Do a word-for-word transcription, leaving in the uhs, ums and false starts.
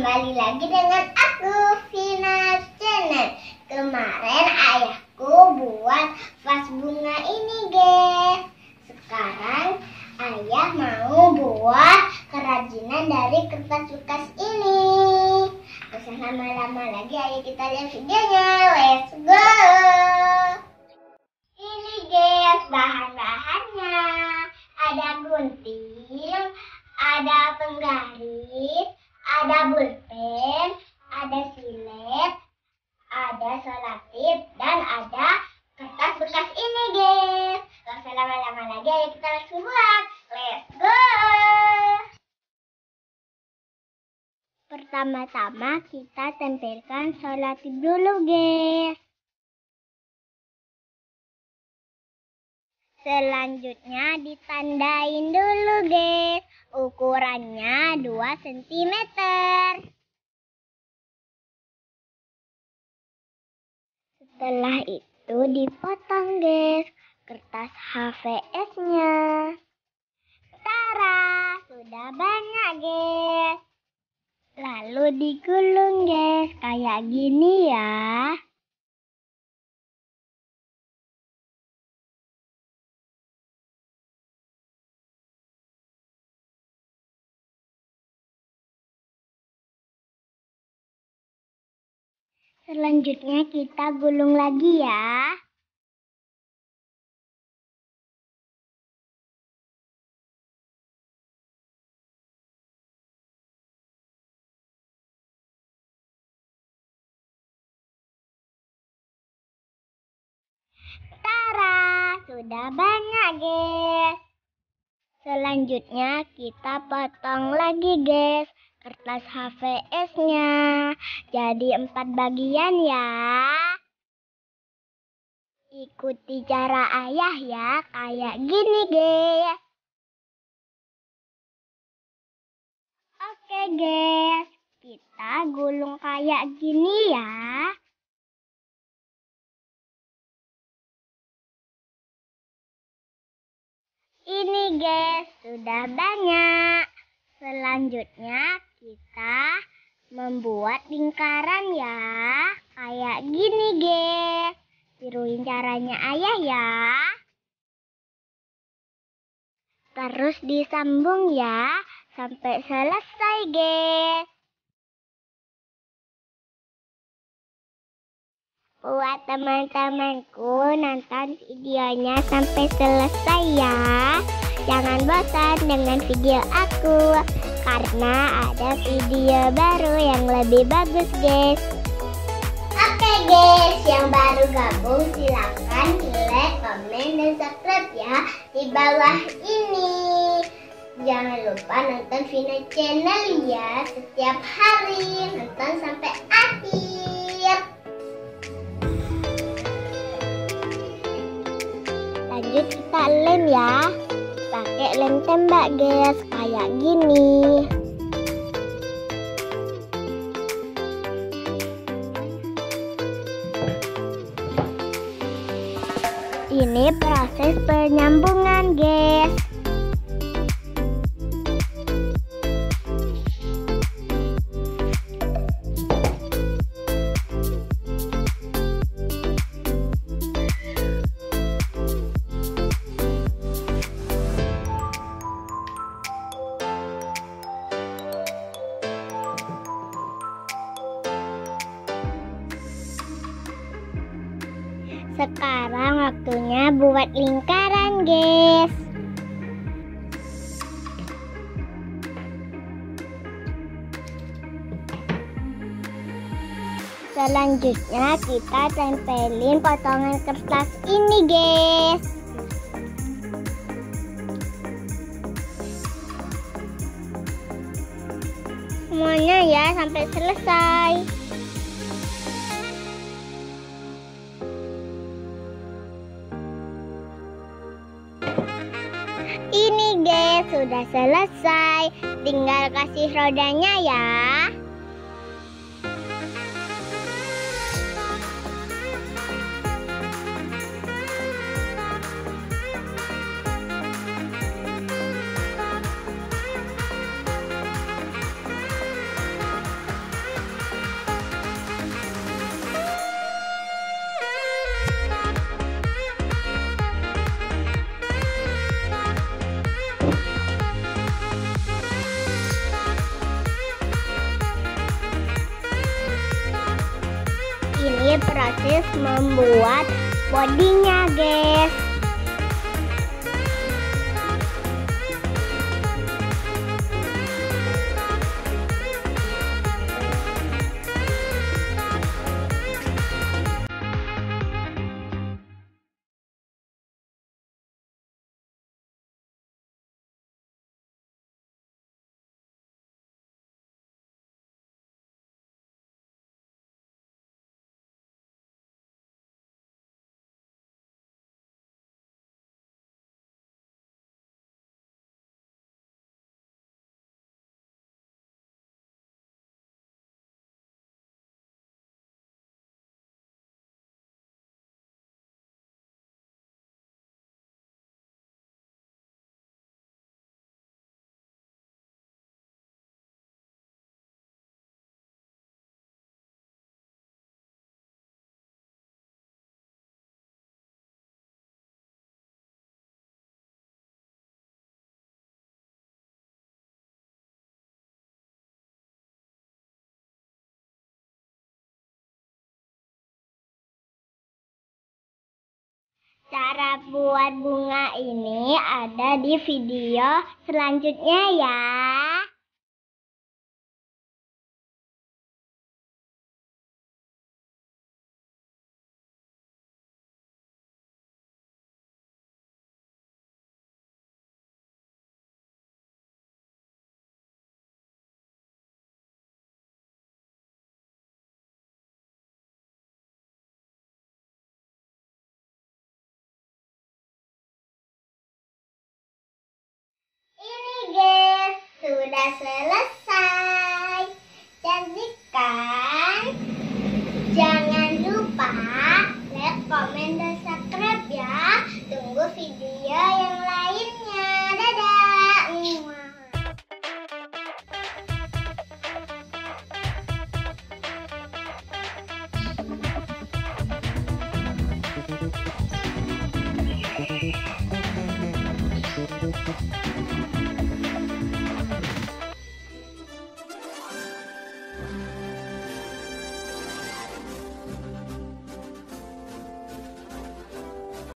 kembali lagi dengan aku, Vina Channel. Kemarin ayahku buat vas bunga ini, guys. Sekarang ayah mau buat kerajinan dari kertas bekas ini. Gak usah lama-lama lagi, ayo kita lihat videonya. Let's go! Ini guys bahan-bahannya. Ada gunting, ada penggaris, ada pulpen, ada silet, ada selotip, dan ada kertas bekas ini, guys. Gak usah lama-lama lagi, ayo kita langsung buat. Let's go! Pertama-tama kita tempelkan selotip dulu, guys. Selanjutnya ditandain dulu, guys. Ukurannya dua sentimeter. Setelah itu dipotong, guys, kertas H V S-nya. Tara, sudah banyak, guys. Lalu digulung, guys, kayak gini ya. Selanjutnya kita gulung lagi ya. Tara, sudah banyak, guys. Selanjutnya kita potong lagi, guys, kertas H V S-nya. Jadi empat bagian ya. Ikuti cara ayah ya, kayak gini, guys. Oke, guys, kita gulung kayak gini ya. Ini, guys, sudah banyak. Selanjutnya kita membuat lingkaran ya. Kayak gini, guys. Tiruin caranya ayah ya. Terus disambung ya sampai selesai, guys. Buat teman-temanku, nonton videonya sampai selesai ya. Jangan bosan dengan video aku, karena ada video baru yang lebih bagus, guys. Oke, guys, yang baru gabung silahkan like, komen, dan subscribe ya di bawah ini. Jangan lupa nonton Vina Channel ya, setiap hari. Nonton sampai akhir. Lanjut kita lem ya. Pakai lem tembak, guys, kayak gini. Ini proses penyambungan, guys. Sekarang waktunya buat lingkaran, guys. Selanjutnya kita tempelin potongan kertas ini, guys. Semuanya ya sampai selesai. Ini, guys, sudah selesai. Tinggal kasih rodanya ya. ini proses membuat bodinya, guys. Cara buat bunga ini ada di video selanjutnya ya. Ini guys, sudah selesai.